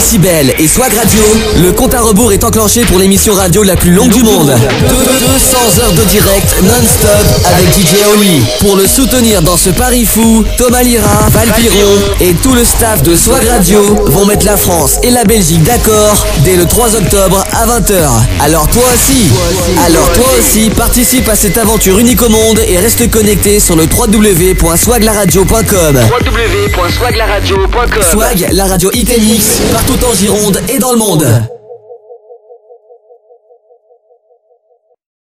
Décibel et Swag Radio, le compte à rebours est enclenché pour l'émission radio la plus longue du monde. 200 heures de direct non-stop avec DJ Oli. Pour le soutenir dans ce pari fou, Thomas Lira, Valpiron et tout le staff de Swag Radio vont mettre la France et la Belgique d'accord dès le 3 octobre à 20h. Alors toi aussi, participe à cette aventure unique au monde et reste connecté sur le www.swaglaradio.com. www.swaglaradio.com. Swag, la radio Hit & Mix, partout en Gironde et dans le monde.